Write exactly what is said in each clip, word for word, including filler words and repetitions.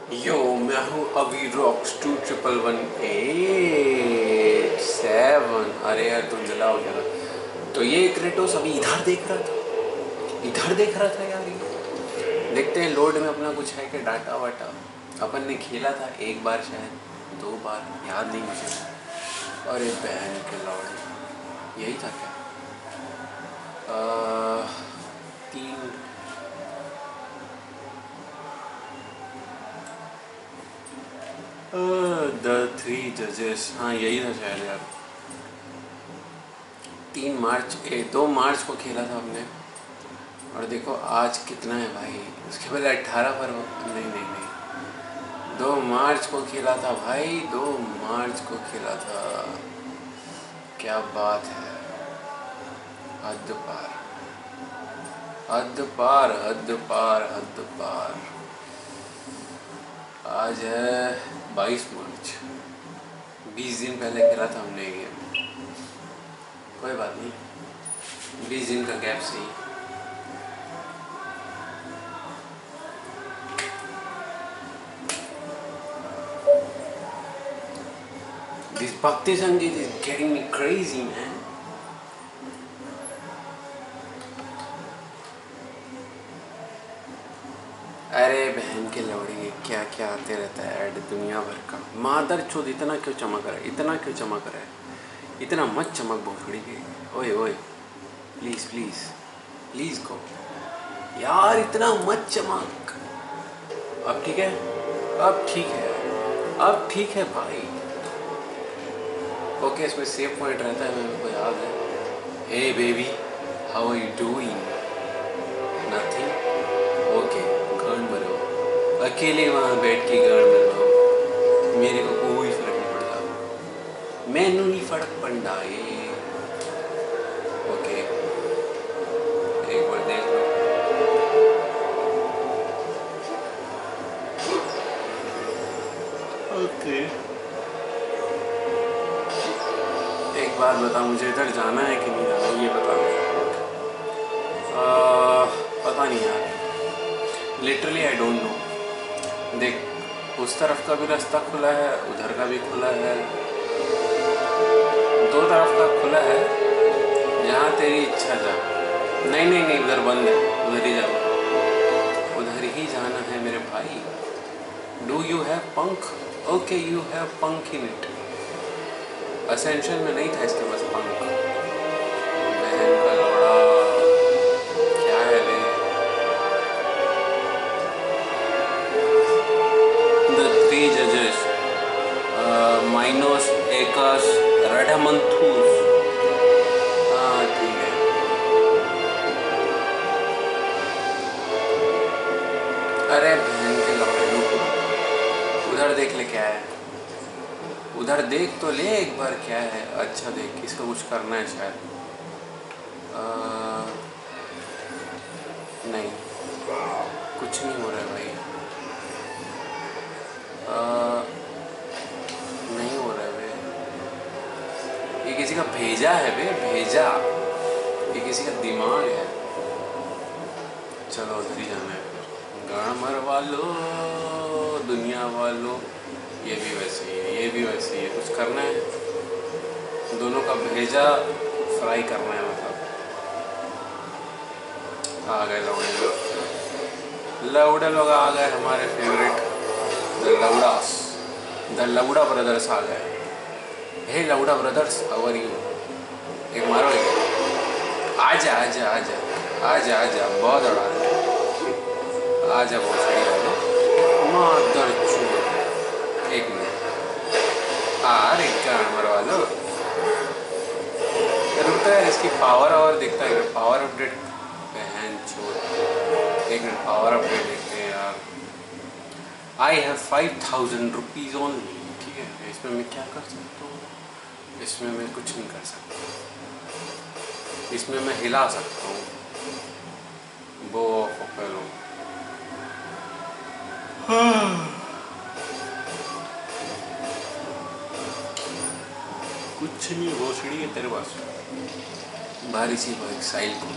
यो मैं हूँ Avi Rokks two triple one eight seven. अरे यार धुंधला हो गया था। तो ये क्रेटोस अभी इधर देख रहा था, इधर देख रहा था यार। ये देखते हैं लोड में अपना कुछ है कि डाटा वाटा। अपन ने खेला था एक बार शायद दो बार, याद नहीं मुझे। अरे बहन के लौड़े, यही था क्या? आ, तीन द थ्री जजेस, हाँ यही था शायद यार। तीन मार्च ए दो मार्च को खेला था हमने, और देखो आज कितना है भाई। उसके पहले अट्ठारह फरवरी, नहीं नहीं नहीं दो मार्च को खेला था भाई, दो मार्च को खेला था। क्या बात है, हद पार हद पार हद पार हद पार। आज है बाईस मार्च, बीस दिन पहले खेला था हमने ये गेम। कोई बात नहीं, बीस दिन का गैप सही। दिस भक्ति संगीत is getting me crazy man. अरे बहन के लौड़े, क्या क्या आते रहता है ऐड दुनिया भर का। मादर चोद, इतना क्यों चमक रहा है, इतना क्यों चमक रहा है, इतना मत चमक भोसड़ी के। ओए ओए प्लीज़ प्लीज़ प्लीज़ गो यार, इतना मत चमक। अब ठीक है, अब ठीक है, अब ठीक है भाई। ओके, इसमें सेव पॉइंट रहता है, मेरे को याद है। Hey baby, how are you doing? Nothing. Okay, गान भरो, अकेले वहाँ बैठ के गान भरो, मेरे को कोई फर्क नहीं पड़ता, मैनू नहीं फर्क पड़ता ये। ओके, एक बार देख लो। ओके, एक बात बता, मुझे इधर जाना है कि नहीं जाना, ये बता। आ, पता नहीं यार, लिटरली आई डोंट नो। देख, उस तरफ का भी रास्ता खुला है, उधर का भी खुला है, दो तरफ का खुला है। जहाँ तेरी इच्छा जा। नहीं नहीं नहीं, उधर बंद है, उधर ही जाना, उधर ही जाना है मेरे भाई। डू यू हैव पंख? ओके, यू हैव पंख इन इट। असेंशन में नहीं था इसके पास पंख। बहन का लौड़ा, क्या है रे? Three judges, uh, Minos, Ekos, Radamanthus। हाँ ठीक है। अरे बहन के लौड़े, रुक, उधर देख ले क्या है, उधर देख तो ले एक बार क्या है। अच्छा देख, इसको कुछ करना है शायद। आ, नहीं, कुछ नहीं हो रहा है भाई। आ, नहीं हो रहा है बे, ये किसी का भेजा है बे, भेजा, ये किसी का दिमाग है। चलो उधर ही जाना है फिर। गामर वालों, दुनिया वालों, ये भी वैसे ही है, ये भी वैसे ही है। कुछ करना है, दोनों का भेजा फ्राई करना है। मतलब आ गए लौड़े लोग, लौड़े लोग आ गए, हमारे फेवरेट द लौड़ास, द लौड़ा ब्रदर्स आ गए। हे लौड़ा ब्रदर्स, हाउ आर यू? एक मारो, एक आजा आजा आजा आजा आजा, बहुत उड़ा रहे, आजा बहुत सही वालों, मादर चोद। एक मिनट, अरे गान मरवा लो। रुकता है, इसकी पावर और दिखता है, पावर अपडेट। बहन चोद, एक मिनट, पावर अपडेट देखते हैं यार। I have five thousand rupees only. ठीक है, इसमें मैं क्या कर सकता हूँ? इसमें मैं कुछ नहीं कर सकता, इसमें मैं हिला सकता हूँ। वो पहलो कुछ नहीं, वो सीढ़ी है तेरे पास, भारी सी वो एक साइल को।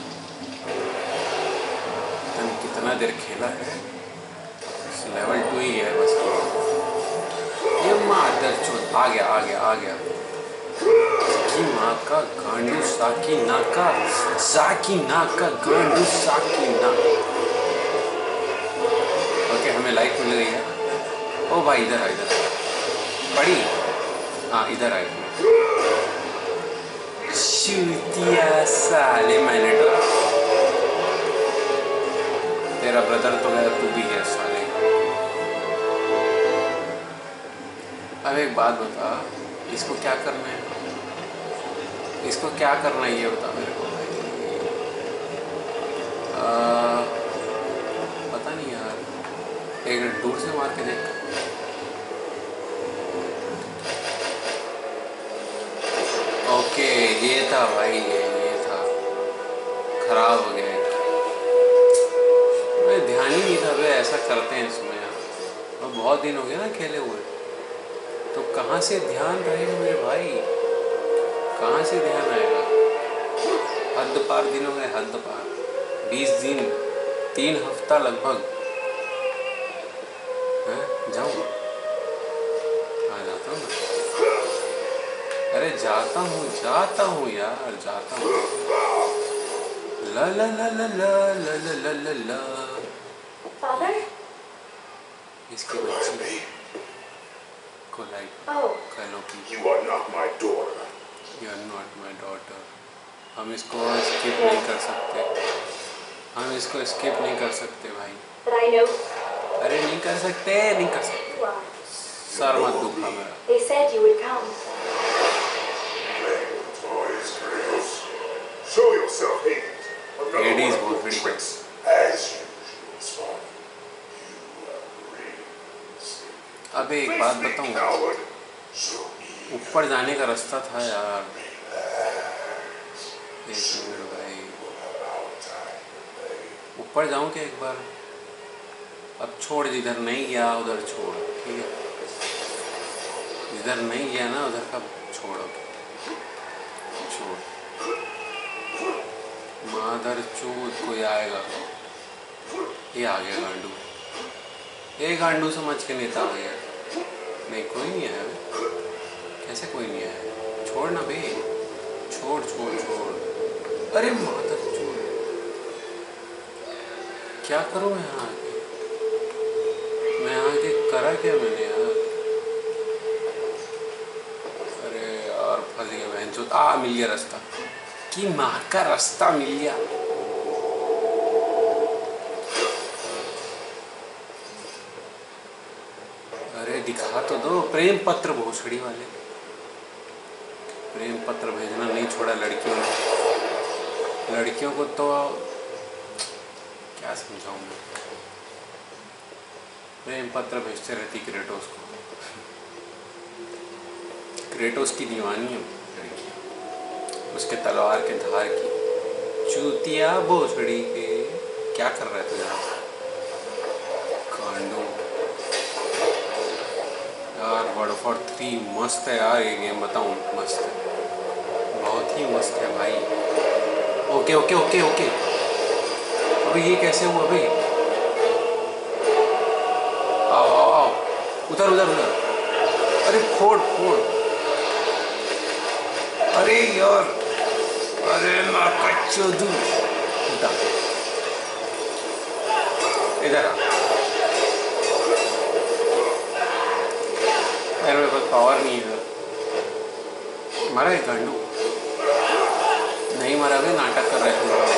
तन कितना देर खेला है, लेवल टू ही है बस। आ गया आ गया आ गया की माँ का गांडू साकी नाका साकी नाका गांडू साकी ना। ओके हमें लाइट मिल गई है। ओ भाई इधर आ इधर पड़ी। हाँ इधर आए शूतिया साले मैंने तेरा ब्रदर तो गया तू भी है साले। अब एक बात बता इसको क्या करना है इसको क्या करना है ये बता मेरे को भाई। आ, पता नहीं यार एक मिनट दूर से मार के देख। ओके ये था भाई ये ये था खराब हो गया। मैं ध्यान ही नहीं था भाई ऐसा करते हैं इसमें यार। और बहुत दिन हो गए ना खेले हुए तो कहाँ से ध्यान रहेगा मेरे भाई कहाँ से ध्यान आएगा। हद पार दिन हो गए हद पार बीस दिन तीन हफ्ता लगभग जाऊँ आ जाता हूँ मैं। अरे जाता हूँ जाता हूँ यार जाता हूँ। ला ला ला ला ला ला ला ला ला ला Father? इसकी बच्ची को लाइक कर लो कि You are not my daughter. You are not my daughter. हम इसको स्किप नहीं कर सकते हम इसको स्किप नहीं कर सकते भाई। But I know. अरे नहीं कर सकते नहीं कर सकते Why? सर मत दुखा मेरा। They said you would come. Playing with toys, Kratos. Show yourself, Hades. Another Hades one was of pretty your tricks, as usual, Spark. You have really अब एक बात बताऊँ coward. So ऊपर जाने का रास्ता था यार। एक मिनट भाई ऊपर जाऊँ क्या एक बार। अब छोड़ जिधर नहीं गया उधर छोड़ ठीक है। जिधर नहीं गया ना उधर का छोड़ो छोड़। मादर चूत कोई आएगा। ये आ गया गांडू। ये गांडू समझ के नेता आ गया। नहीं कोई नहीं आया कैसे कोई नहीं आया। छोड़ ना बे छोड़ छोड़ छोड़। अरे मादर चूत क्या करूँ मैं यहाँ आके मैं यहाँ के करा क्या मैंने यार। अरे यार फंस गया बहन चोद। आ मिल गया रास्ता कि माँ का रास्ता मिल गया। अरे दिखा तो दो प्रेम पत्र भोसड़ी वाले। प्रेम पत्र भेजना नहीं छोड़ा लड़कियों ने। लड़कियों को तो क्या समझाऊं मैं। प्रेम पत्र भेजते रहती क्रेटोस को। क्रेटोस की दीवानी है लड़की उसके तलवार के धार की। चूतिया भोसड़ी के क्या कर रहे थे यार। कांडो यार वर्ड ऑफ वॉर थ्री मस्त है यार ये गेम बताऊं मस्त है बहुत ही मस्त है भाई। ओके ओके ओके ओके अबे ये कैसे हुआ भाई। आओ आओ आओ उधर उधर उधर। अरे फोड़ फोड़। अरे यार अरे माँ का चोदू उधर इधर आ। यार मेरे पास पावर नहीं है। मारा है गांडू नहीं मारा भी नाटक कर रहे थे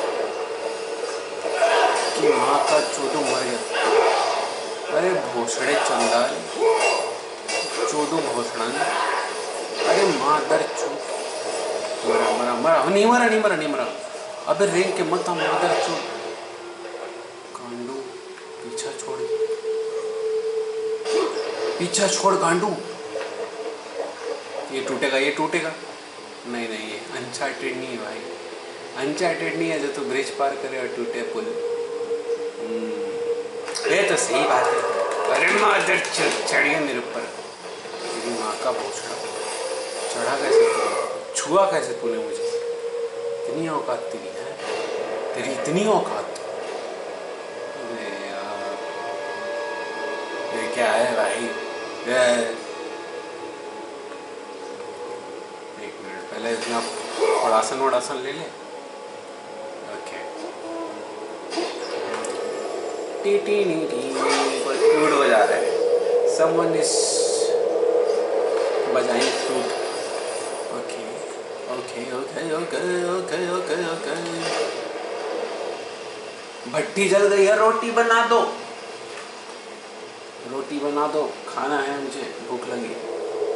कि माँ का चोदू मर गया। अरे भोसड़े चंदाल चोदू भोसड़ा अरे माँ दर चो मरा मरा मरा नहीं मरा नहीं मरा नहीं मरा। अबे रेंग के मत मादर चो। गांडू पीछा छोड़ पीछा छोड़ गांडू। ये टूटेगा ये टूटेगा नहीं नहीं ये अनचार्टेड नहीं है भाई। अनचार्टेड नहीं है जो तो ब्रिज पार करे और टूटे पुल। ये तो सही बात है। अरे मादर चढ़ गया मेरे ऊपर। तेरी माँ का भोसड़ा चढ़ा कैसे तूने छुआ कैसे तूने मुझे। इतनी औकात तेरी है तेरी इतनी औकात। अरे यार ये क्या है भाई। अपना थोड़ासन वोड़ासन ले ले। ओके टी टी नी टी कोई फ्लूट बजा रहा है। समवन इज बजाइंग flute. Okay okay okay okay okay okay okay. भट्टी जल गई है, रोटी बना दो, रोटी बना दो, खाना है मुझे, भूख लगी है।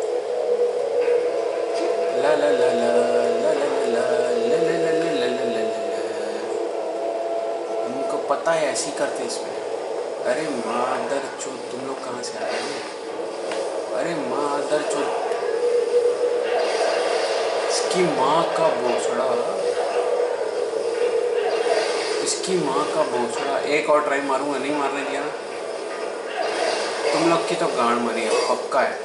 ला ला ला ला ला ला ला ला ला ला ला ला ला ला ला। हमको पता है ऐसी करते इसमें। अरे मादर चोद, तुम लोग कहाँ से आए हो? अरे मादर चोद, इसकी माँ का भोसड़ा, इसकी माँ का भोसड़ा। एक और ट्राई मारूंगा, नहीं मारने दिया ना तुम लोग की तो गांड मरी है, पक्का है।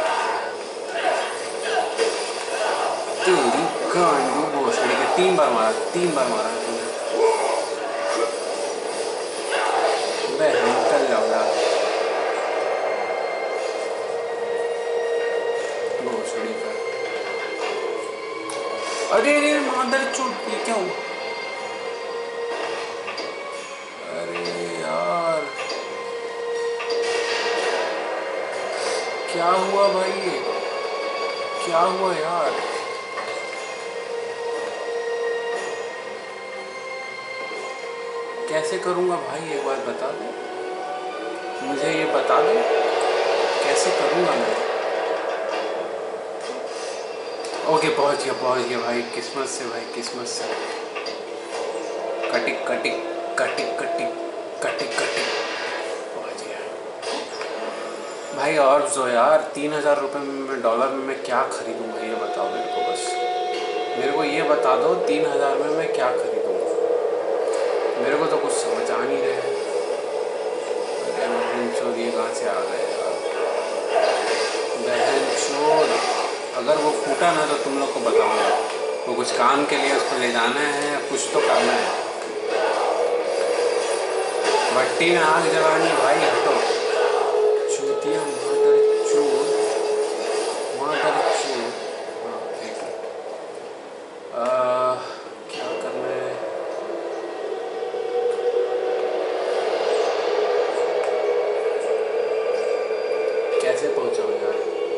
तेरी गांडू भोसड़ी के तीन बार मारा, तीन बार मारा है तुमने। बहन निकल जाऊंगा भोसड़ी का। अरे अरे मादर चोट, ये क्या हुआ? अरे यार क्या हुआ भाई, ये क्या हुआ यार? कैसे करूँगा भाई, एक बार बता दो मुझे, ये बता दो कैसे करूँगा मैं। ओके पहुँच गया, पहुँच गया भाई, किस्मत से भाई, किस्मत से। कटिक कटिक कटिक कटिक कटिक कटिक पहुँच गया भाई। और जो यार तीन हज़ार रुपये में, डॉलर में मैं क्या खरीदूँगा ये बताओ मेरे को, बस मेरे को ये बता दो तीन हज़ार में मैं क्या खरीदूँगा। मेरे को तो कुछ समझ आ नहीं रहा है। अरे बहन चोद, ये कहाँ से आ गए यार? बहन चोद, अगर वो फूटा ना तो तुम लोग को बताऊंगा। वो कुछ काम के लिए उसको ले जाना है, कुछ तो करना है। भट्टी में आग जलानी भाई, हटो। चूतिया मादर चोद, मादर चोद। हाँ एक क्या करना है? कैसे पहुंचाऊं यार,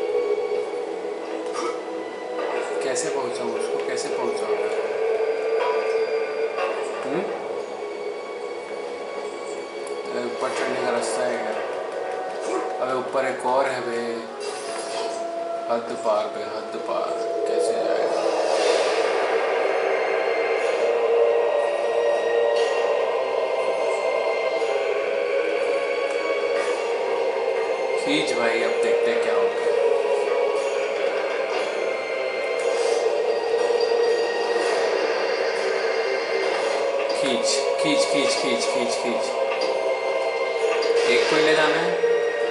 कैसे पहुंचाऊं उसको, कैसे पहुंचाऊं यार? हम्म ऊपर चढ़ने का रास्ता है क्या? अबे ऊपर एक और है बे, हद पार बे, हद पार। कैसे जाएगा? खींच भाई, अब देखते क्या होगा। खींच खींच खींच खींच खींच खींच। एक को ही ले जाना है।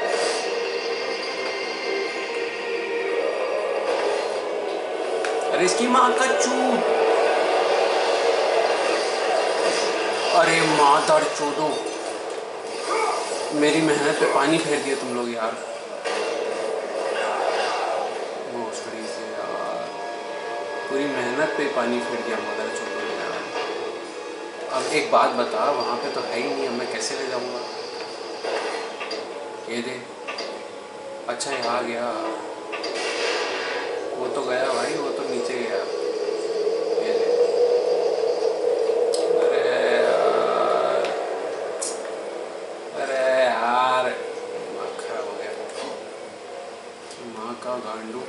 अरे इसकी माँ का चूत, अरे मादर चोदो, मेरी मेहनत पे पानी फेर दिया तुम लोग यार। भोसड़ी से यार, पूरी मेहनत पे पानी फेर दिया मदर चोदो ने यार। अब एक बात बता, वहाँ पे तो है ही नहीं, अब मैं कैसे ले जाऊँगा? ये दे। अच्छा ये आ गया, वो तो गया भाई, वो तो नीचे गया। ये ले। अरे यार, अरे यार, दिमाग खराब हो गया। माँ का गांडू।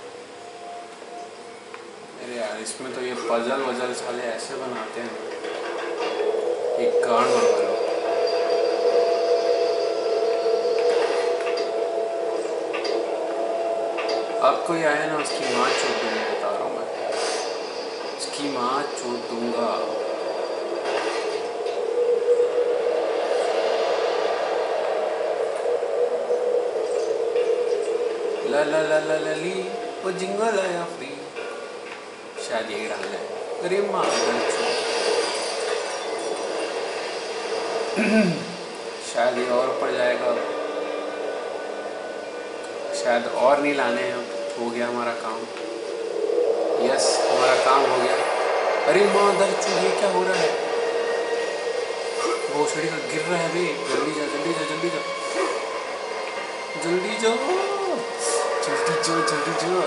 अरे यार, इसमें तो ये पजल वजल साले ऐसे बनाते हैं, एक गांड बनवा लो। अब कोई आया ना, उसकी माँ चोद दूंगा, बता रहा हूँ मैं, उसकी माँ चोद दूंगा। ला ला ला ला ला ली, वो जिंगल आया फ्री, शायद यही डालना है। अरे माँ शायद ये और ऊपर जाएगा, शायद और नहीं लाने हैं, हो गया हमारा काम। यस, हमारा काम हो गया। अरे माँ दर चूहे, क्या हो रहा है? भोसड़ी का गिर रहा है भाई। जल्दी जा जल्दी जा जल्दी जा जल्दी जाओ जल्दी जाओ जल्दी जाओ।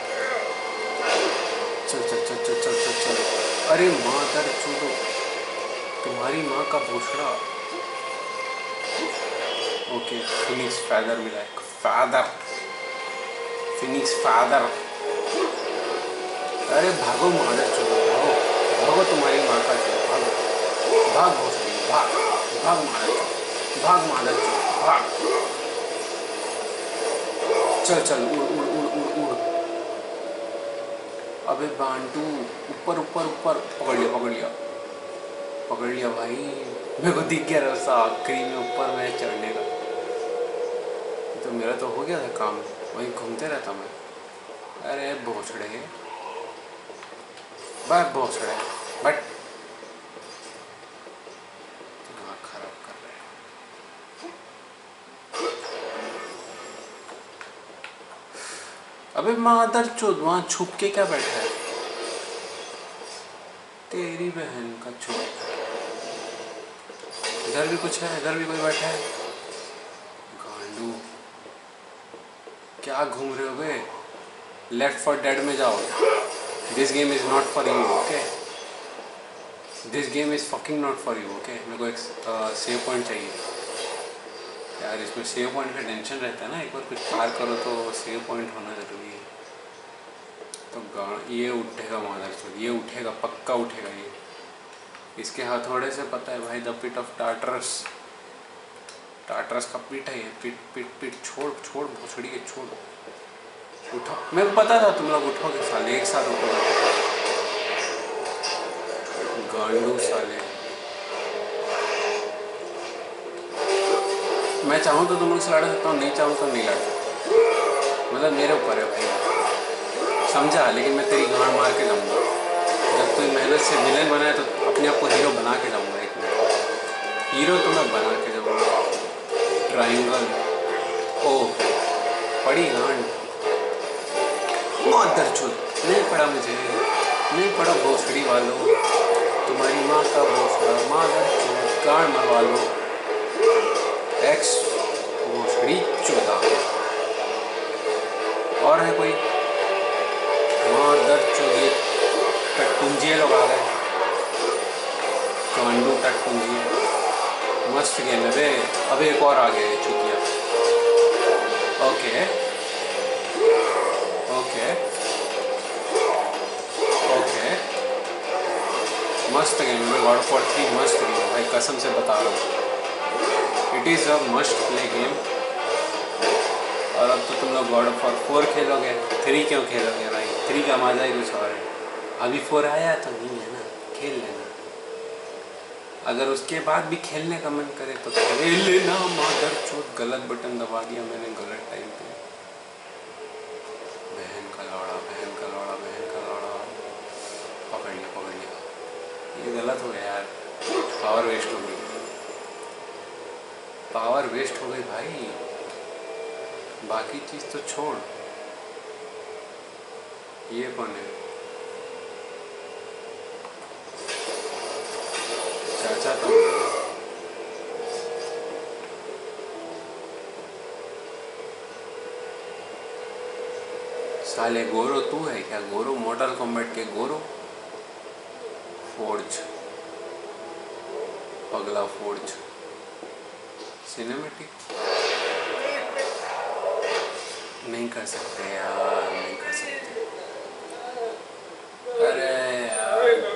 चल चल चल चल चल चल चल। अरे माँ दर चूहो, तुम्हारी माँ का भोसड़ा। ओके, फिनिक्स फैदर मिला है। Feather, phoenix feather. अरे भागो मादर चूहो, भागो भागो, तुम्हारी माँ का चूहो, भागो भाग भोसड़ी, भाग भाग मादर चूहो, भाग मादर चूहो, भाग। चल चल, उड़ उड़ उड़ उड़ उड़। अबे बांटू, ऊपर ऊपर ऊपर। पकड़ लिया पकड़ लिया पकड़ लिया भाई। मेरे को दिख गया रास्ता आखिरी में ऊपर में चढ़ने का। तो मेरा तो हो गया था काम, वहीं घूमते रहता मैं। अरे भोसड़े, बस भोसड़े, बट दिमाग खराब कर रहे हैं। अबे मादर चोद, वहाँ छुप के क्या बैठा है? तेरी बहन का छुप। इधर भी कुछ है, इधर भी कोई बैठा है। गांडू, क्या घूम रहे हो बे? लेफ्ट फॉर डेड में जाओ। This game is not for you, okay? This game is fucking not for you, okay? मेरे को एक सेव पॉइंट चाहिए यार। इसमें सेव पॉइंट का टेंशन रहता है ना, एक बार कुछ पार करो तो सेव पॉइंट होना जरूरी है। तो गाँव ये उठेगा मादर चोद, ये उठेगा, पक्का उठेगा ये। इसके हथौड़े से पता है भाई, the pit of Tartarus. Tartarus का पीठ है ये, पीठ पीठ पीठ। छोड़ छोड़ भोसड़ी के, छोड़। उठो, मेरे को पता था तुम लोग उठोगे साले, एक साथ उठोगे। गांडू साले, मैं चाहूँ तो तुम लोग से लड़ सकता हूँ, नहीं चाहूँ तो नहीं लड़ सकता। मतलब मेरे ऊपर है भाई, समझा? लेकिन मैं तेरी गांड मार के जाऊँगा। जब तू मेहनत से विलेन बनाए तो अपने आप को हीरो बना के जाऊँगा। एक मिनट, हीरो तो मैं बना के जाऊँगा। ट्राइंगल, ओह पड़ी गांड। मादर चोद, नहीं पड़ा मुझे, नहीं पड़ा भोसड़ी वालों। तुम्हारी माँ का भोसड़ा, मादर चोद, गांड मरवा लो। एक्स भोसड़ी चोदा। और है कोई? मादर चोद, टटपुंजिए लोग आ गए। गांडू टटपुंजिए, मस्त गेम है बे। अब एक और आ गया चुतिया। ओके ओके ओके, मस्त गेम है। गॉड ऑफ वॉर थ्री मस्त गेम है भाई, कसम से बता रहा हूँ। It is a must play game. और अब तो तुम लोग गॉड ऑफ वॉर फोर खेलोगे, थ्री क्यों खेलोगे भाई? थ्री का मजा ही कुछ और है। अभी फोर आया तो नहीं है ना, खेल लेना। अगर उसके बाद भी खेलने का मन करे तो खेल लेना। मादर चोद, गलत बटन दबा दिया मैंने गलत टाइम पे। बहन का लौड़ा, बहन का लौड़ा, बहन का लौड़ा। पकड़ लिया पकड़ लिया। ये गलत हो गया यार, पावर वेस्ट हो गई, पावर वेस्ट हो गई भाई। बाकी चीज़ तो छोड़। ये कौन है? चाचा तो साले गोरो तू है क्या? गोरो, मॉडल कॉम्बैट के गोरो। फोर्ज, पगला फोर्ज। सिनेमेटिक नहीं कर सकते यार, नहीं कर सकते। अरे यार,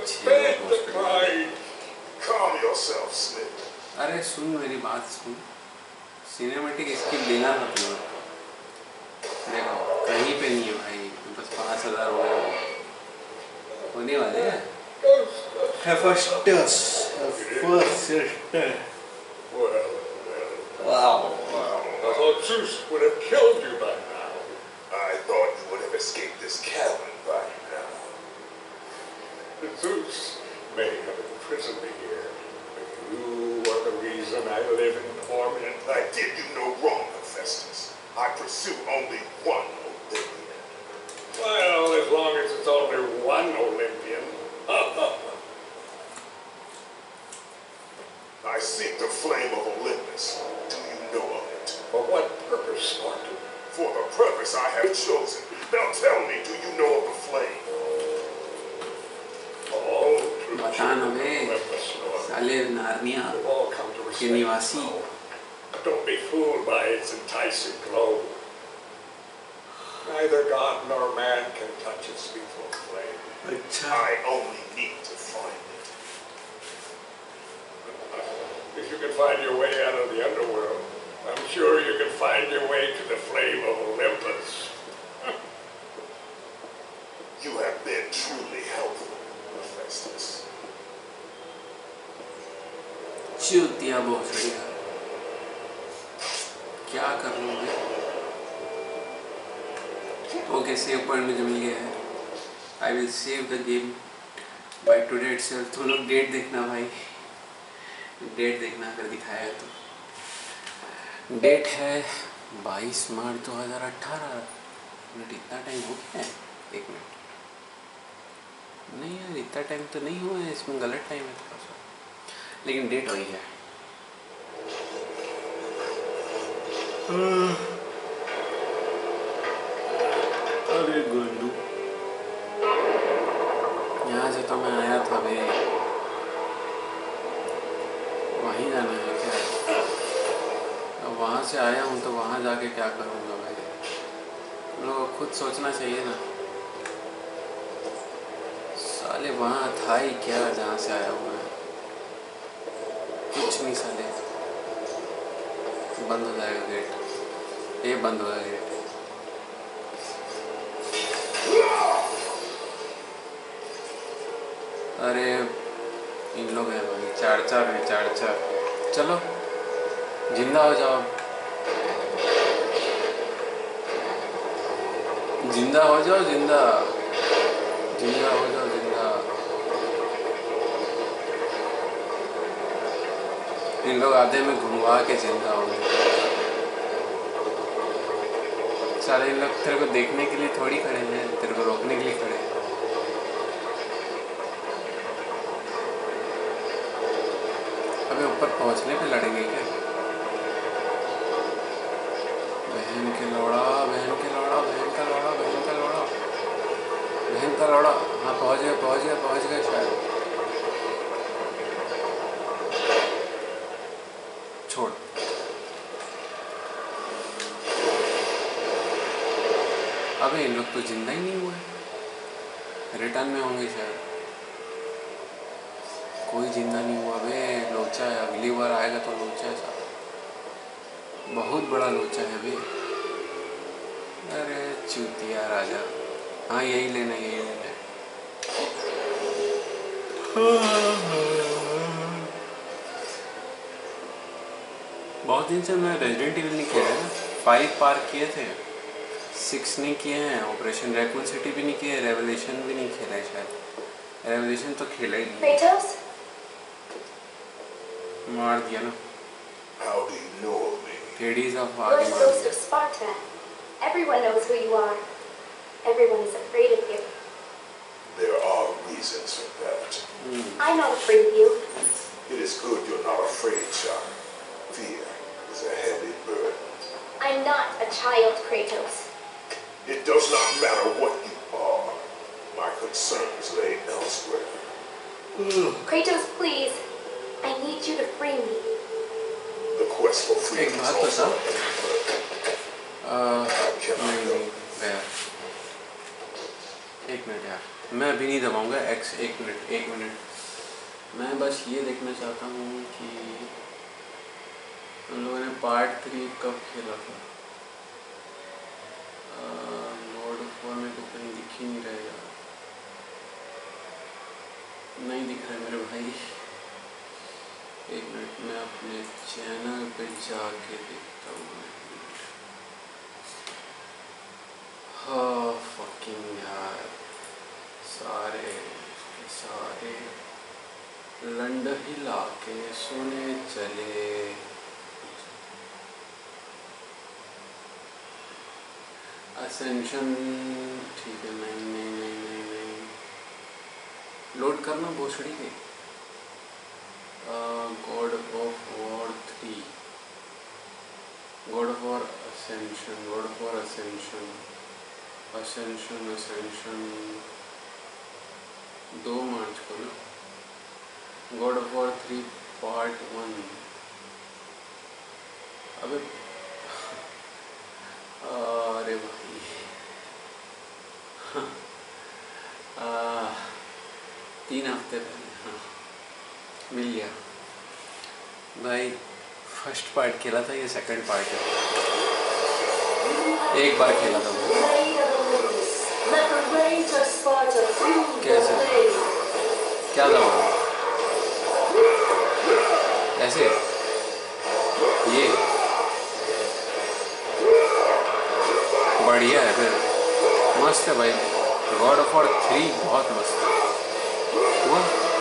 Calm yourself, Smith. अरे सुन मेरी बात सुन। सिनेमेटिक स्किप देना था तुम्हें। देखो कहीं पे नहीं है भाई, बस पाँच हजार हो गए, होने वाले हैं। Hephaestus, Hephaestus. Well, well. Wow. I thought Zeus would have killed you by now. I thought you would have escaped this cavern by now. Zeus may have imprisoned me here, but you are the reason I live in torment. I did you no wrong, Hephaestus. I pursue only one Olympian. Well, as long as it's with only one Olympian. I seek the flame of Olympus. Do you know of it? For what purpose, Spartan? For the purpose I have chosen. Now tell me, do you know of the flame? All true बता ना children बे, of Olympus know of it. साले Narnia We've all come to के respect निवासी। the power. But don't be fooled by its enticing glow. Neither God nor man can touch its lethal flame. अच्छा I only need to find it. If you can find your way out of the underworld, I'm sure you can find your way to the flame of Olympus. You have been truly helpful, Hephaestus. चूतिया भोसड़ी का क्या कर लूँ मैं? Okay, save point मुझे मिल गया है। I will save the game by today itself. तुम लोग डेट देखना भाई, डेट देखना अगर दिखाया तो। डेट है बाईस मार्च दो हज़ार अठारह। मिनट इतना टाइम हो गया है? एक मिनट, नहीं यार इतना टाइम तो नहीं हुआ है, इसमें गलत टाइम है थोड़ा सा, लेकिन डेट वही है। अरे गुंडू, यहाँ से तो मैं आया था भाई, वहीं जाना है क्या? अब वहाँ से आया हूँ तो वहाँ जाके क्या करूँगा भाई? लोगों को खुद सोचना चाहिए ना। साले वहाँ था ही क्या जहाँ से आया हूँ मैं? कुछ नहीं साले। बंद हो जाएगा गेट, ये बंद हो जाएगा गेट। अरे इन लोग हैं भाई, चार चार है, चार चार। चलो जिंदा हो जाओ, जिंदा हो जाओ, जिंदा जिंदा हो जाओ, जिंदा। इन लोग आधे में घुमवा के जिंदा होंगे। सारे इन लोग तेरे को देखने के लिए थोड़ी खड़े हैं, तेरे को रोकने के लिए खड़े हैं। अबे ऊपर पहुंचने पे लड़ेंगे क्या? बहन के लौड़ा, बहन के लौड़ा, बहन का लौड़ा, बहन का लौड़ा, बहन का लौड़ा। हाँ पहुंच गए, पहुंच गए, पहुंच गए शायद। छोड़। अबे इन लोग तो जिंदा ही नहीं हुए, रिटर्न में होंगे शायद। कोई जिंदा नहीं हुआ बे, लोचा है। अगली बार आएगा तो लोचा है साहब, बहुत बड़ा लोचा है बे। अरे चूतिया राजा। हाँ यही लेना, यही लेना। बहुत दिन से मैं रेजिडेंट इविल नहीं खेला है। फाइव पार किए थे, सिक्स नहीं किए हैं, ऑपरेशन रैकून सिटी भी नहीं किए, रेवलेशन भी नहीं खेला है शायद। रेवलेशन तो खेला ही नहीं। Kratos? मार दिया ना। How do you know of me? Hades of You're आगे the मार ghost दिया। of Sparta. Everyone knows who you are. Everyone is afraid of you. There are reasons for that. I'm not afraid of you. It is good you're not afraid, child. Fear is a heavy burden. I'm not a child, Kratos. It does not matter what you are. My concerns lay elsewhere. Kratos, please. I need you to free me. The quest for एक freedom is बात also बता। a heavy burden. नहीं नहीं नहीं एक minute यार, मैं अभी नहीं दबाऊंगा एक्स। एक मिनट, एक मिनट। मैं बस ये देखना चाहता हूँ कि हम लोगों ने पार्ट थ्री कब खेला था। लॉर्ड ऑफ वॉर में तो कहीं दिख ही नहीं रहा यार, नहीं दिख रहा मेरे भाई। एक मिनट, मैं अपने चैनल पे जाके देखता हूँ। हाँ फकिंग यार, सारे सारे लंड हिला के सोने चले। असेंशन ठीक है, नहीं नहीं नहीं नहीं नहीं लोड करना भोसड़ी के। God of War three, God of War ascension, God of War ascension, ascension ascension दो मार्च को ना। God of War three part one. अबे अरे भाई आ, तीन हफ्ते पहले हाँ मिल गया भाई। फर्स्ट पार्ट खेला था, ये सेकंड पार्ट है। एक बार खेला था वो। कैसे क्या था वो? ऐसे ये बढ़िया है फिर, मस्त है भाई। गॉड ऑफ वॉर थ्री बहुत मस्त है वो।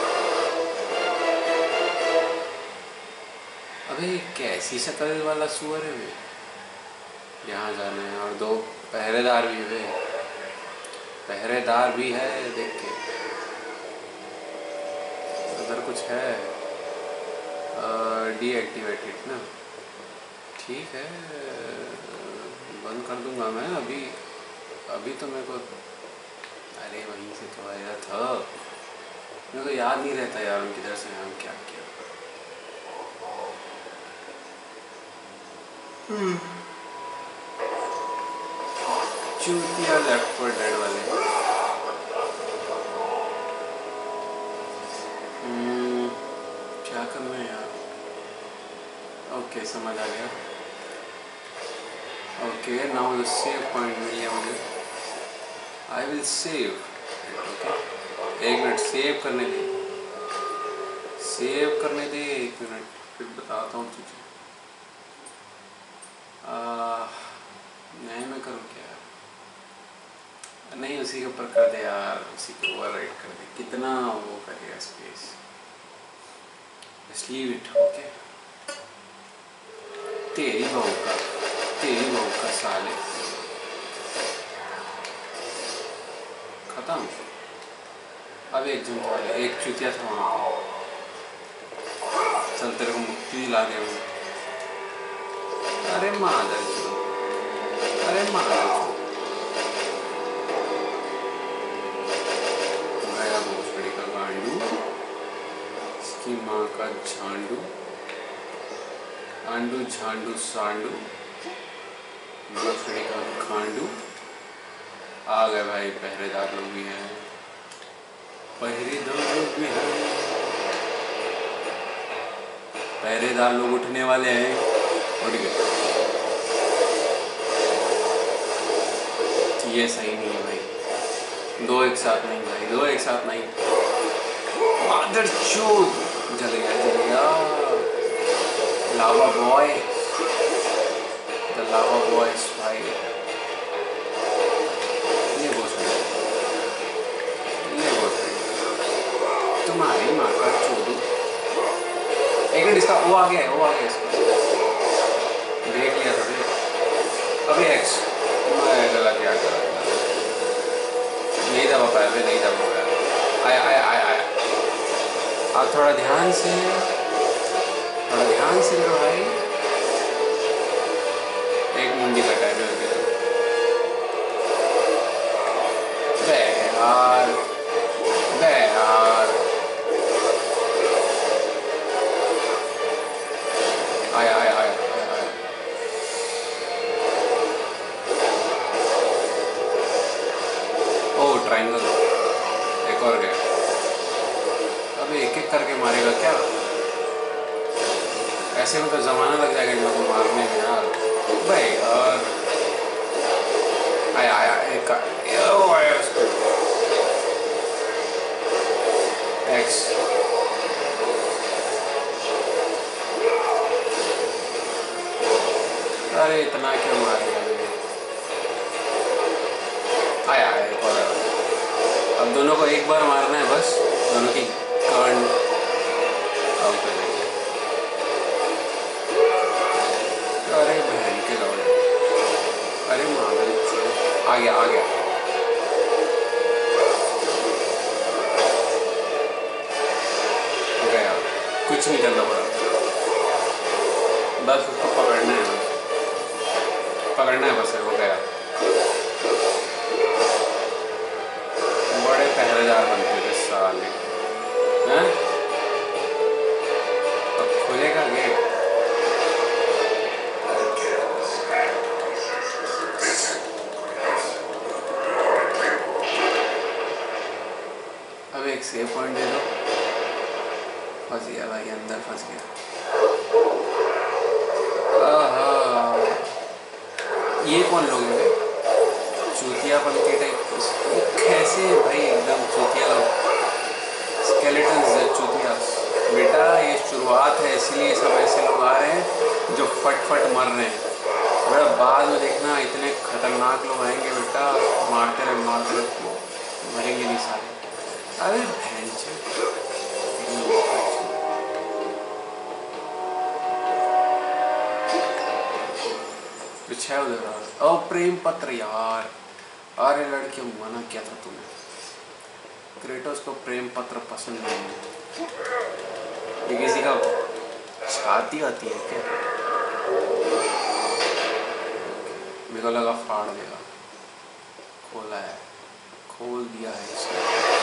अबे कैसी शक्ल वाला सुअर है वे। यहाँ जाना है और दो पहरेदार भी है, पहरेदार भी है। देख के उधर कुछ है डीएक्टिवेटेड ना। ठीक है बंद कर दूंगा मैं अभी। अभी तो मेरे को, अरे वहीं से तो आया था, मेरे को याद नहीं रहता यार उनकी तरह से हम क्या किया। चूतिया लेफ्ट फॉर डेड वाले। हम्म क्या करना है यार? ओके समझ आ गया। Okay now the save point मिल गया मुझे। I will save. ओके एक मिनट सेव करने दे, सेव करने दे एक मिनट, फिर बताता हूँ तुझे। नहीं मैं करूँ क्या? नहीं उसी के ऊपर कर दे यार, उसी के ओवर राइट कर दे। कितना वो करेगा space? Just leave it. Okay तेरी बहू का, तेरी बहू का साले। खत्म। अब एक जन था, एक चुतिया था वहाँ पे। चल तेरे को मुक्ति दिला दे। अरे मादर चो, अरे मादर चो, गया भोसड़ी का गांडू, इसकी माँ का झांडू, आंडू झांडू सांडू, भोसड़ी का खांडू। आ गए भाई, पहरेदार लोग भी हैं, पहरेदार लोग भी हैं, पहरेदार लोग उठने वाले हैं। उठ गए। ये सही नहीं है भाई, दो एक साथ नहीं भाई, दो एक साथ नहीं। मादर चोद, जल गया जल गया। Lava boy, the lava boys भाई। ये भोसड़ी, ये भोसड़ी तुम्हारी माँ का चोदू। एक मिनट, इसका वो आ गया है, वो आ गया इसका। देख लिया था अभी एक्स। मैं गलत याद कर रहा था, नहीं दबा पाया, नहीं दबा पाया। आया आया आया आया। आप थोड़ा ध्यान से, थोड़ा ध्यान से करो भाई। एक मुंडी कटा है मेरे को। बे यार, बे यार। आया आया आया। ट्रायंगल एक और गया। अबे एक एक करके मारेगा क्या? ऐसे में तो जमाना लग जाएगा इन लोगों को मारने में यार। भाई यार आया आया एक का आया उसको एक्स। अरे इतना क्यों मारेगा? आया आया एक और। अब दोनों को एक बार मारना है बस, दोनों की कान आउट हो जाएगी। अरे बहन के लौड़े, अरे मादर चोद। आ गया आ गया। पकड़ना है बस, हो गया। बड़े पहरेदार बनते थे साले हैं। अब खुलेगा गेट। अब एक सेव पॉइंट दे दो। फंस गया भाई, अंदर फंस गया। आहा, ये कौन लोग हैं? चूतियापन के टाइप कैसे भाई, एकदम चूतिया लोग, स्केलेटन चूतिया। बेटा ये शुरुआत है, इसलिए सब ऐसे लोग आ रहे हैं जो फट फट मर रहे हैं। बेटा बाद में देखना इतने खतरनाक लोग आएंगे बेटा, मारते रहे मारते रहे, मरेंगे नहीं सारे। अरे बहन बिछा उधर। ओ प्रेम पत्र यार, अरे लड़के मना क्या था तुम्हें, क्रेटोस को प्रेम पत्र पसंद नहीं है। ये किसी का छाती आती है क्या? मेरे को लगा फाड़ देगा। खोला है, खोल दिया है इसने।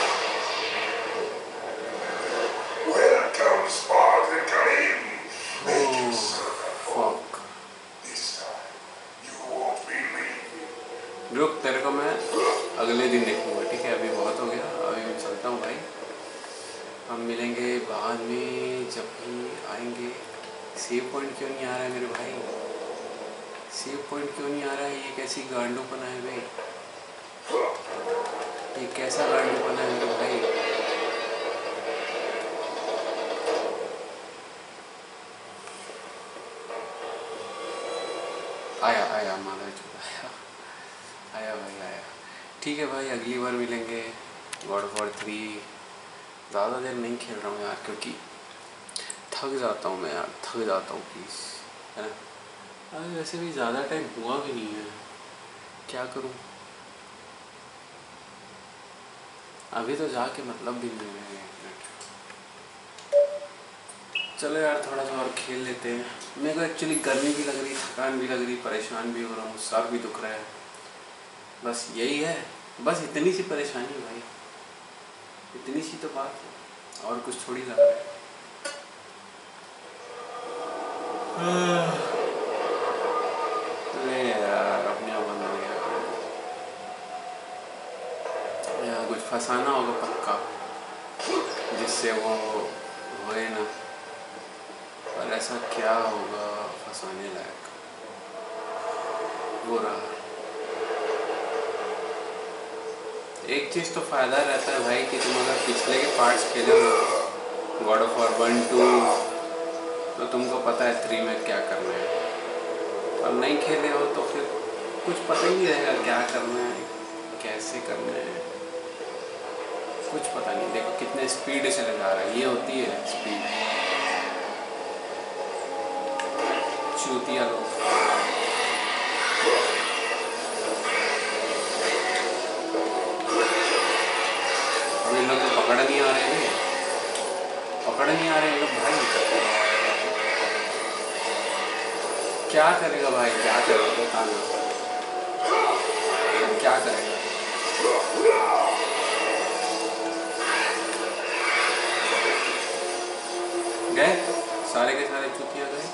Welcome, Spartan. Oh, fuck. This time, you won't believe me. रुक, तेरे को मैं अगले दिन देखूंगा, ठीक है? अभी बहुत हो गया, अभी मैं चलता हूँ भाई। हम मिलेंगे बाद में जब भी आएंगे। सेव पॉइंट क्यों नहीं आ रहा है मेरे भाई? सेव पॉइंट क्यों नहीं आ रहा है? ये कैसी गांडूपना है भाई? ये कैसा गांडूपना है मेरे भाई? आया आया माना आया आया भाई आया। ठीक है भाई, अगली बार मिलेंगे। गॉड ऑफ वॉर थ्री ज़्यादा देर नहीं खेल रहा हूँ यार, क्योंकि थक जाता हूँ मैं यार, थक जाता हूँ प्लीज़, है ना? अरे वैसे भी ज़्यादा टाइम हुआ भी नहीं है, क्या करूँ अभी तो जाके मतलब भी नहीं है। चलो यार थोड़ा सा और खेल लेते हैं। मेरे को एक्चुअली गर्मी भी लग रही, थकान भी लग रही, परेशान भी हो रहा हूँ, सर भी दुख रहा है। बस यही है, बस इतनी सी परेशानी भाई, इतनी सी तो बात है, और कुछ थोड़ी लग रहा है। ले यार अपने आप बंद हो गया यार, कुछ फंसाना होगा पक्का जिससे वो होए ना, पर ऐसा क्या होगा फंसाने लायक? वो रहा। एक चीज़ तो फ़ायदा रहता है भाई कि तुम अगर पिछले के पार्ट्स खेले हो, God of War one two, तो तुमको पता है थ्री में क्या करना है। और नहीं खेले हो तो फिर कुछ पता ही नहीं रहेगा क्या करना है, कैसे करना है, कुछ पता नहीं। देखो कितने स्पीड से लगा रहा है, ये होती है स्पीड। चूतिया लोग। अब इन लोग को पकड़ नहीं आ रहे हैं, पकड़ नहीं आ रहे हैं लोग भाई। क्या करेगा भाई, क्या करेगा बताना, क्या करेगा? गए सारे के सारे चूतिया गए।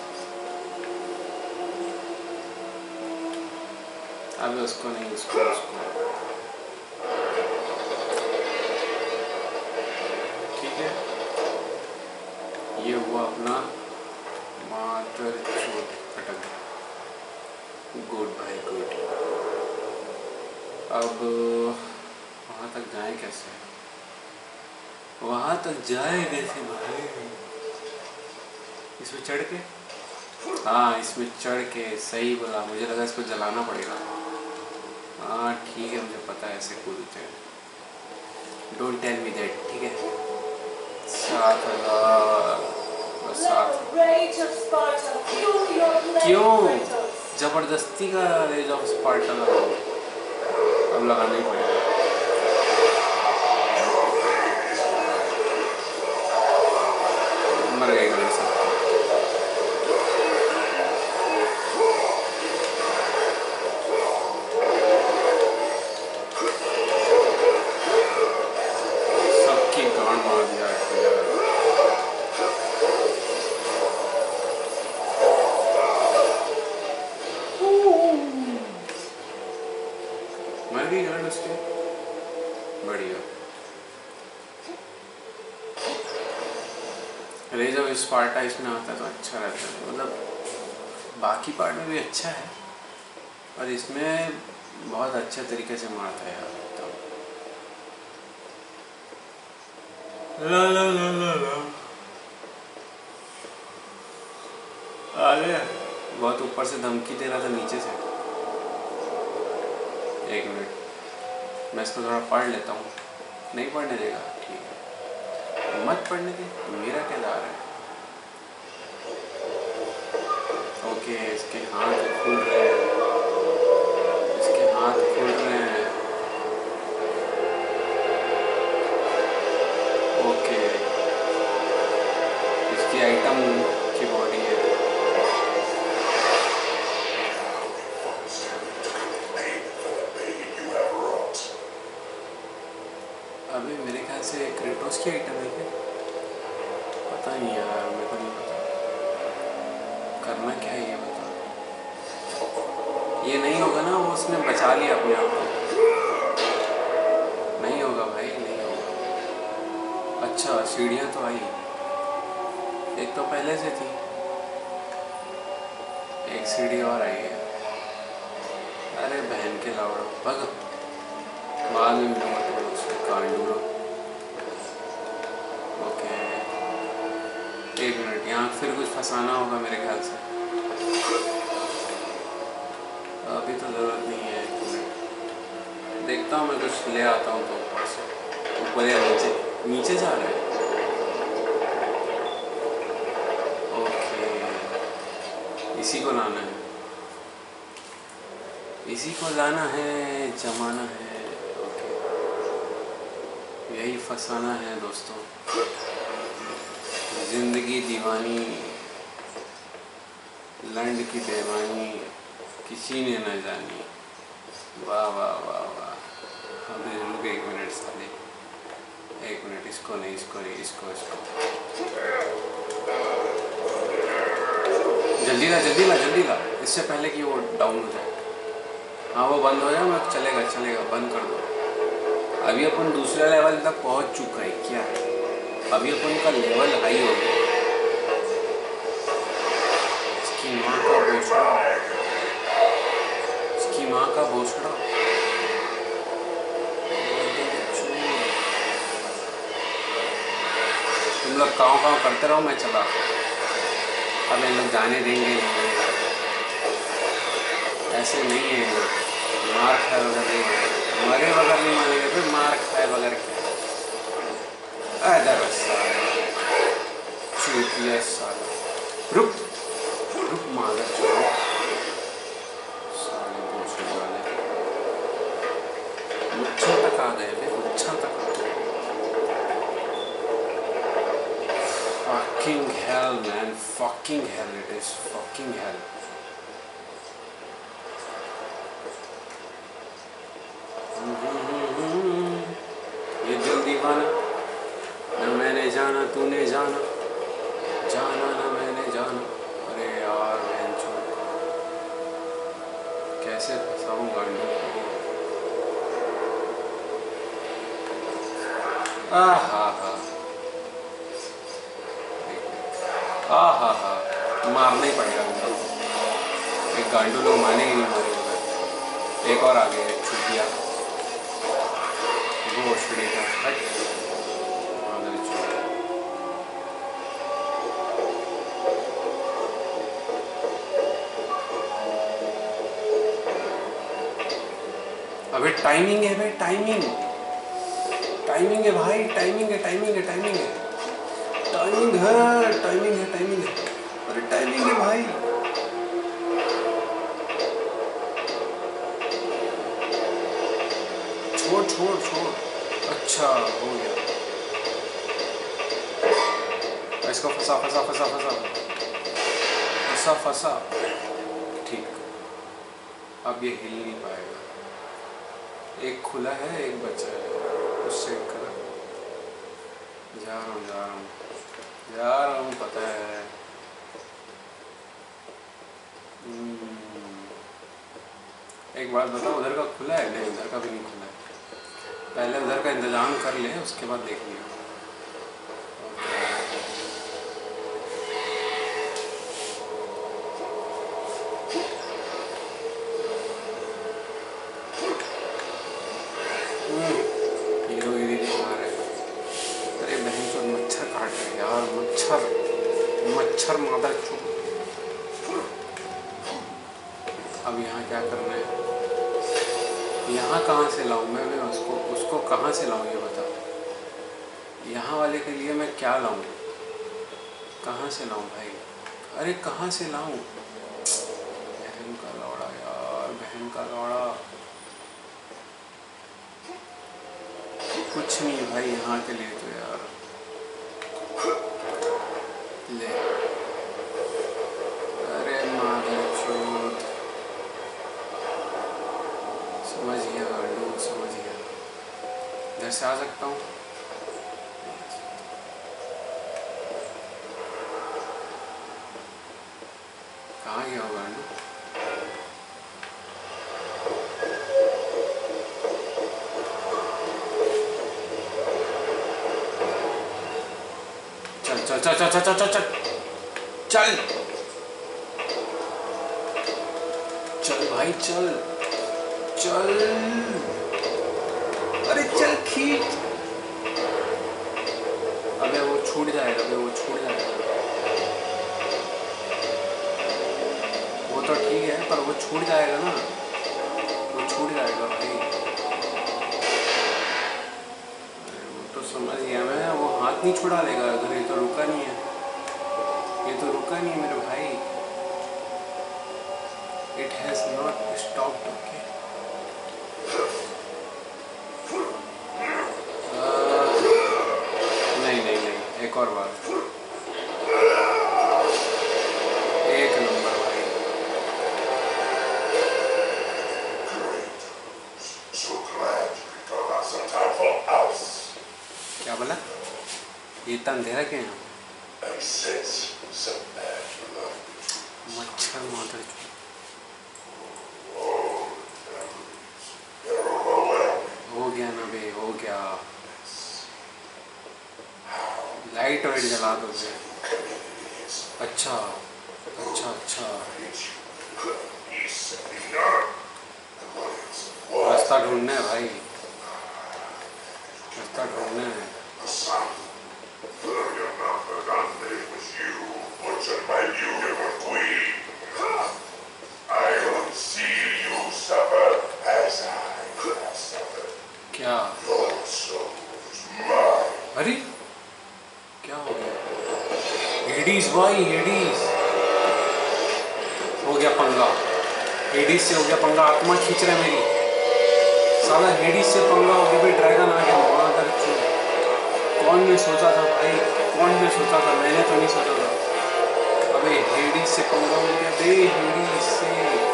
अभी उसको नहीं, उसको उसको ठीक है। ये हुआ अपना मातर चोट फटक। गुड भाई गुड। अब वहाँ तक जाए कैसे? वहाँ तक जाए कैसे भाई? इसमें चढ़ के? हाँ इसमें चढ़ के, सही बोला। मुझे लगा इसको जलाना पड़ेगा। हाँ ठीक है, मुझे पता है ऐसे कूदते हैं। डोंट टेल मी दैट, ठीक है? सात हजार बस सात। क्यों जबरदस्ती का रेज ऑफ स्पार्टा लगाओ? अब लगाना ही पड़ेगा। मर गए गले से। लगी गांड उसके, बढ़िया। अरे जब स्पार्टा इसमें आता है तो अच्छा रहता है, मतलब बाकी पार्ट में भी अच्छा है और इसमें बहुत अच्छे तरीके से मारता है यार। ला ला ला ला ला अरे बहुत ऊपर से धमकी दे रहा था नीचे से। एक मिनट मैं इसको थोड़ा पढ़ लेता हूँ। नहीं पढ़ने देगा, ठीक है मत पढ़ने दे, मेरा क्या जा रहा है। ओके इसके हाथ खुल रहे हैं, इसके हाथ खुल रहे हैं। ओके इसकी आइटम की बॉडी है। अभी मेरे ख्याल से क्रेटोस की आइटम है क्या, पता नहीं यार, मेरे को नहीं पता करना क्या है ये बता। ये नहीं होगा ना, वो उसने बचा लिया अपने आप को। नहीं होगा भाई, नहीं होगा। अच्छा सीढ़ियाँ तो आई, एक तो पहले से थी, एक सीढ़ी और आई है। अरे बहन के लावड़ो भग, बाद में मिलूंगा तो उससे कांडूलो। ओके एक मिनट, यहाँ फिर कुछ फंसाना होगा मेरे ख्याल से। अभी तो ज़रूरत नहीं है, एक मिनट देखता हूँ मैं, कुछ ले आता हूँ तो ऊपर से। ऊपर या नीचे, नीचे जा रहा है। ओके इसी को लाना है, इसी को लाना है, जमाना है। यही फसाना है दोस्तों, जिंदगी दीवानी, लंड की बेवानी, किसी ने न जानी। वाह वाह वाह वाह। अबे रुक एक मिनट साले, एक मिनट, इसको नहीं, इसको नहीं, इसको इसको जल्दी ला जल्दी ला जल्दी ला, इससे पहले कि वो डाउन हो जाए। हाँ वो बंद हो जाए, मैं चलेगा चलेगा, बंद कर दो। अभी अपन दूसरे लेवल तक पहुंच चुका है क्या, अभी अपन का लेवल हाई हो गया। इसकी माँ का भोसड़ा, इसकी माँ का भोसड़ा। तुम लोग काँव काँव करते रहो, मैं चला। अब इन लोग जाने देंगे नहीं, ऐसे नहीं है लोग, मार खाए बगैर नहीं, मरे बगैर नहीं मानेंगे, फिर मार खाए बगैर क्या। अदर साला चूतिया साला, रुक रुक मार चलो साले भोसड़ी वाले। मुच्छा तक आ गए बे, मुच्छा तक आ गए। Fucking hell man, fucking hell it is, fucking hell। ये दिल दीवाना, न मैंने जाना तूने जाना, जाना न मैंने जाना। अरे यार बहन चोद, कैसे फंसाऊं गांडी को। आहा हा आहा हा, मारना ही पड़ेगा मुझे, एक गांडू लोग मानेंगे नहीं मारेंगे। एक और आ गया छुट्टिया भोसड़ी का, हट अबे टाइमिंग है भाई, टाइमिंग टाइमिंग है भाई, टाइमिंग है टाइमिंग है टाइमिंग है टाइमिंग है टाइमिंग है टाइमिंग है अरे टाइमिंग है भाई। छोड़ छोड़ छोड़, अच्छा हो गया। इसको फंसा फंसा फंसा फंसा फंसा फंसा, ठीक। अब ये हिल नहीं पाएगा। एक खुला है, एक बचा है, उससे करा। जा रहा हूँ जा रहा हूँ जा रहा हूँ, पता है। एक बात बताओ, उधर का खुला है? नहीं, उधर का भी नहीं खुला है। पहले उधर का इंतजाम कर ले, उसके बाद देख लियो। हीरो हीरो दिखा रहे। अरे बहन को मच्छर काट रहे यार, मच्छर मच्छर माता चो। अब यहाँ क्या करना है? यहाँ कहाँ से लाऊं मैं मैं उसको उसको कहाँ से लाऊं ये बता। यहाँ वाले के लिए मैं क्या लाऊं? कहाँ से लाऊं भाई? अरे कहाँ से लाऊं? बहन का लौड़ा यार, बहन का लौड़ा। कुछ नहीं भाई यहाँ के लिए तो यार। ले, अरे मादरचोद, समझ गया गांडू, समझ गया। इधर से आ सकता हूँ? कहाँ गया हो गांडू? चल चल चल चल चल चल चल चल चल भाई चल चल, अरे चल खींच। अबे वो छूट जाएगा, अबे वो छूट जाएगा। वो तो ठीक है पर वो छूट जाएगा ना, वो छूट जाएगा भाई। वो तो समझ गया मैं, वो हाथ नहीं छुड़ा लेगा अगर ये तो रुका नहीं है, ये तो रुका नहीं है मेरे भाई। It has not stopped, okay? uh, नहीं नहीं नहीं, एक और बार, एक नंबर भाई। क्या बोला? ये इतना अंधेरा क्या है? मच्छर मादर की। हो गया ना बे, हो गया। लाइट वाइट जला दो बे। अच्छा अच्छा अच्छा, रास्ता ढूंढना है भाई, रास्ता ढूंढना है। क्या? अरे क्या हो गया? हेडीज भाई, हेडीज हो गया पंगा, हेडीज से हो गया पंगा। आत्मा खींच रहा है मेरी, साला हेडीज से पंगा हो गया भाई। ड्रैगन आ गया मादर चोद। कौन ने सोचा था भाई, कौन ने सोचा था? मैंने तो नहीं सोचा था। अबे हेडीज से पंगा हो गया बे, हेडीज से।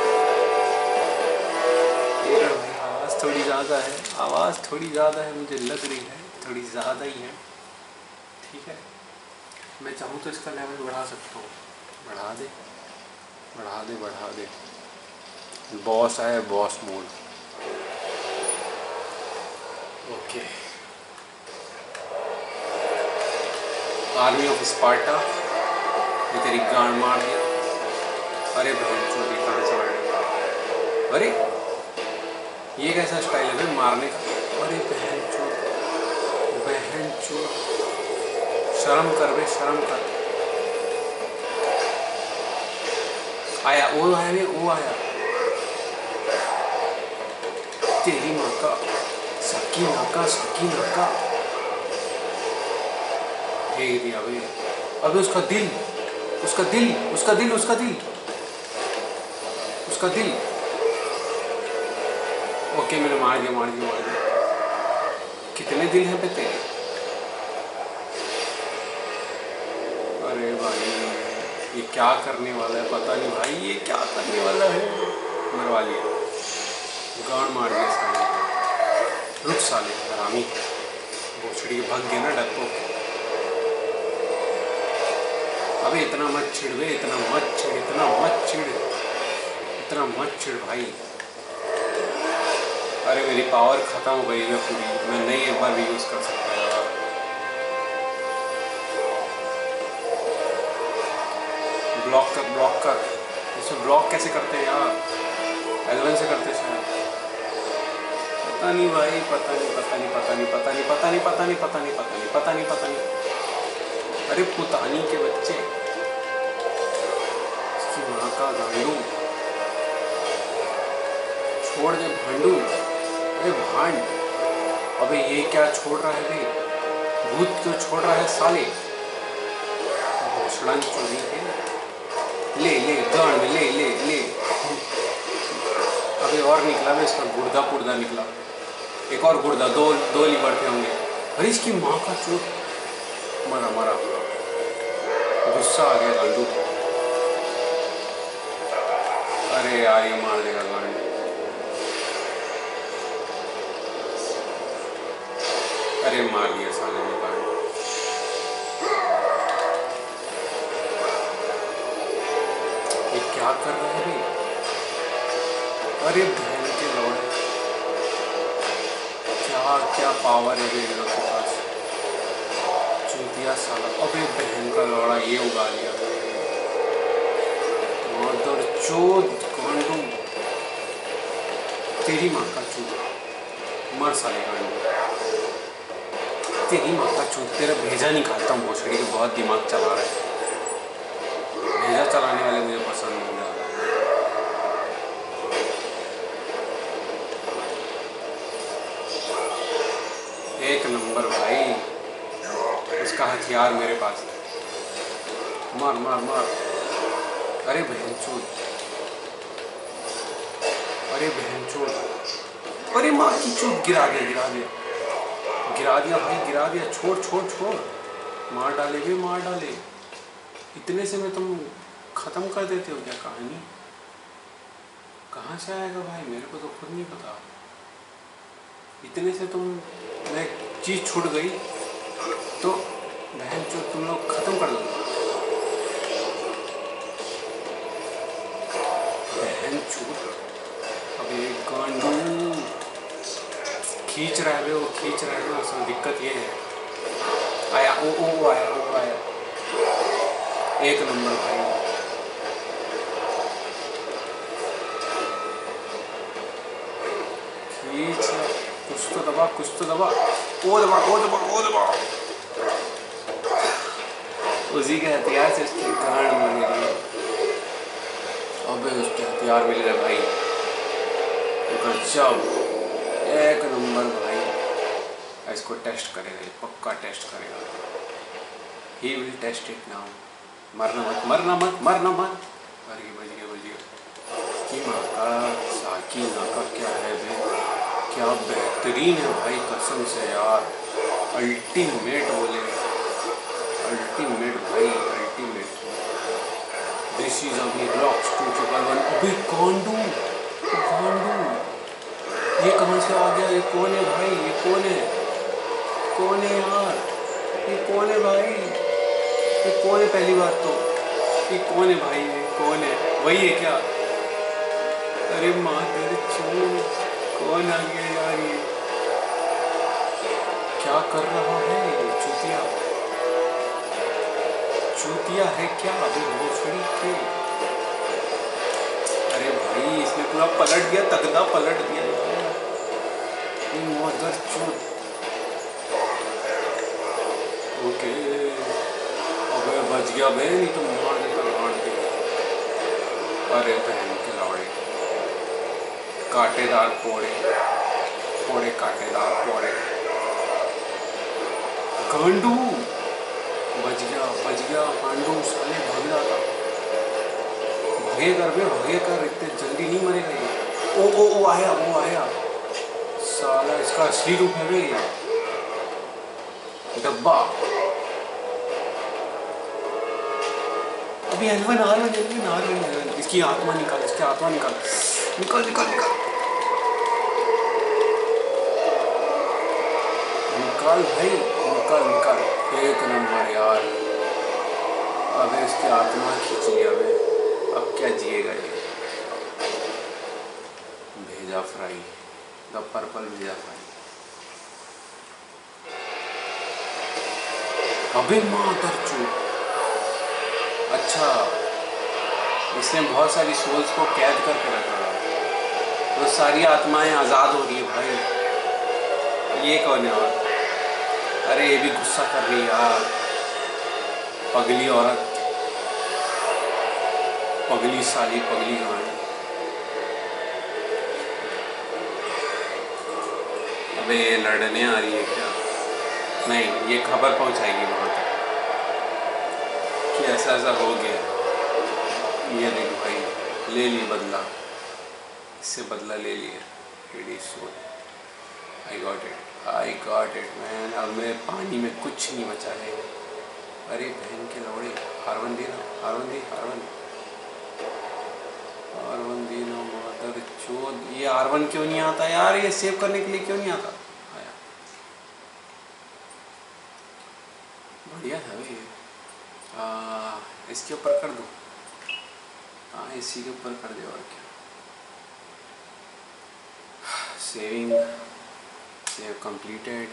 भाई आवाज़ थोड़ी ज़्यादा है, आवाज़ थोड़ी ज़्यादा है, मुझे लग रही है थोड़ी ज़्यादा ही है। ठीक है, मैं चाहूँ तो इसका लेवल बढ़ा सकता हूँ। बढ़ा दे बढ़ा दे बढ़ा दे। बॉस आया, boss mode. Okay, army of Sparta, ये तेरी गांड मार दिया। अरे बहन चोरी, कहाँ से मार? अरे ये कैसा स्टाइल है भाई मारने का? अरे बहन चोद, बहन चोद, शर्म कर बे, शर्म कर। आया वो आया बे, वो आया। तेरी माँ का सकी नाका, सकी नाका फेंक दिया भाई। अबे उसका दिल, उसका दिल, उसका दिल, उसका दिल, उसका दिल। ओके मैंने मार दिया, मार दिया, मार दिया। कितने दिल हैं पे तेरे? अरे भाई ये क्या करने वाला है पता नहीं भाई, ये क्या करने वाला है। मरवा लिया, गांड मार दिया साले। रुक साले हरामी, भोसड़ी भाग गया ना डब्बो। अबे इतना मत छिड़ बे, इतना मत छिड़, इतना मत छिड़, इतना मत छिड़ भाई। अरे मेरी पावर खत्म हो गई है पूरी, मैं नहीं एक बार भी यूज़ कर सकता यार। ब्लॉक कर ब्लॉक कर, इसमें ब्लॉक कैसे करते हैं यार? एलेवन से करते शायद, पता नहीं भाई, पता नहीं पता नहीं पता नहीं पता नहीं पता नहीं पता नहीं पता नहीं पता नहीं पता नहीं पता नहीं। अरे पुतानी के बच्चे, इसकी माँ का गांडू, छोड़ दे भांडू। अरे भांड, अबे ये क्या छोड़ रहा है भाई? भूत क्यों छोड़ रहा है साले? घोषणा चोरी है, ले ले गांड ले ले ले। अबे और निकला भाई इसका गुर्दा पुर्दा निकला, एक और गुर्दा, दो दो लीवर थे होंगे। अरे इसकी माँ का चोट, मरा मरा, गुस्सा आ गया गांडू। अरे यार ये मार देगा गांडू। अरे मार दिया साले ने गांडू। ये क्या कर रहा है भाई? अरे बहन के लौड़े, क्या क्या पावर है इन लोगों के पास, चूतिया साला। अबे बहन का लौड़ा ये उगा लिया, मदर चोद गांडू, तेरी माँ का चूत, मर साले गांडू, तेरी माँ का चूत, तेरा भेजा निकालता हूँ भोसड़ी के, बहुत दिमाग चला रहा है। भेजा चलाने वाले मुझे पसंद नहीं आ रहा। एक नंबर भाई, इसका हथियार मेरे पास है, मार मार मार। अरे बहन चोद, अरे बहन चोद, अरे माँ की चोद, गिरा दिया गिरा दिया गिरा दिया भाई, गिरा दिया। छोड़ छोड़ छोड़, मार डाले भी मार डाले। इतने से में तुम खत्म कर देते हो क्या कहानी? कहाँ से आएगा भाई, मेरे को तो खुद नहीं पता। इतने से तुम, मैं चीज छूट गई तो बहन चो तुम लोग खत्म कर दो। बहन चो, अबे गांडू, खींच रहा है वो, खींच रहा है ना, असल दिक्कत ये है। आया ओ ओ आया ओ आया, एक नंबर भाई। खींच, कुछ तो दबा कुछ तो दबा, ओ दबा ओ दबा ओ दबा। उसी के हथियार से उसकी गांड मिल गई। अबे उसके हथियार मिल गए भाई, गजब, एक नंबर भाई। इसको टेस्ट करेगा, पक्का टेस्ट करेगा। He will test it now. मरना मत मरना मत मरना मत। अरे बच गया बच गया। की माँ का साकी माँ का क्या है बे, क्या बेहतरीन है भाई, कसम से यार। अल्टीमेट बोले, अल्टीमेट भाई, ultimate. This is Avi Rokks two triple one. अभी गांडू गांडू, ये कहाँ से आ गया? ये कौन है भाई? ये कौन है? कौन है यार? ये कौन है भाई? ये कौन है? पहली बात तो ये कौन है भाई? ये कौन है? वही है क्या? अरे माँ तेरे चो, कौन आ गया यार? ये क्या कर रहा है ये चूतिया? चूतिया है क्या? अभी भोसड़ी के। अरे भाई इसने पूरा पलट दिया, तगड़ा पलट दिया यार। मदर चोद। ओके, अबे बच गया बे, नहीं तो मार देता मार दे। अरे बहन के लौड़े, कांटेदार पोड़े पोड़े कांटेदार पोड़े। गांडू बच गया बच गया, गांडू साले भाग रहा था। भगे कर बे भगे कर, इतने जल्दी नहीं मरेगा ये। ओ ओ ओ आया वो आया साला, इसका असली रूप है ये डब्बा। अभी एलवन आ रहा है, आ रहा है। इसकी आत्मा निकाल, इसकी आत्मा निकाल निकाल निकाल निकाल निकाल भाई, निकाल निकाल। एक नंबर यार। अबे इसकी आत्मा खींच लिया बे, अब क्या जिएगा ये। भेजा फ्राई। द पर्पल भेजा भाई। अबे माँ दर्चू, अच्छा इसने बहुत सारी सोल्स को कैद करके रखा है, तो सारी आत्माएं आज़ाद हो रही है भाई। ये कौन है? और अरे ये भी गुस्सा कर रही है यार, पगली औरत, पगली साली, पगली कहानी। अबे ये लड़ने आ रही है क्या? नहीं, ये खबर पहुंचाएगी वहाँ तक कि ऐसा ऐसा हो गया। ये देख भाई, ले लिए बदला, इससे बदला ले लिए। Ready soul, I got it, I got it man. अब मेरे पानी में कुछ नहीं बचा है। अरे बहन के लौड़े, हारवन दी ना, हारवन दी, हारवन हारवन दी ना मादर चोद। ये हारवन क्यों नहीं आता यार? ये सेव करने के लिए क्यों नहीं आता? आया, बढ़िया था भाई। आ, इसके ऊपर कर दूँ? हाँ, इसी के ऊपर कर दे और क्या। Saving, save completed.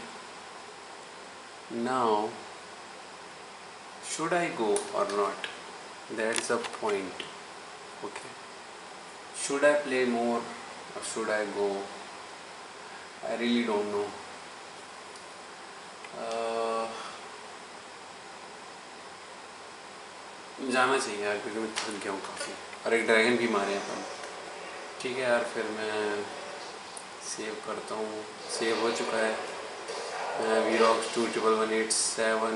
Now should I go or not? That's the point. Okay, should I play more or should I go? I really don't know. uh, जाना चाहिए यार, क्योंकि मैं थक गया हूँ काफ़ी, और एक ड्रैगन भी मारे अपन। ठीक है यार, फिर मैं सेव करता हूँ। सेव हो चुका है। Avi Rokks two triple one eight seven.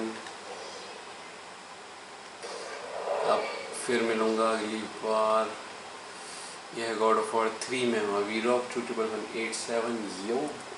अब फिर मिलूँगा अगली बार। यह गॉड ऑफ वॉर थ्री में हूँ। Avi Rokks two triple one eight seven. यो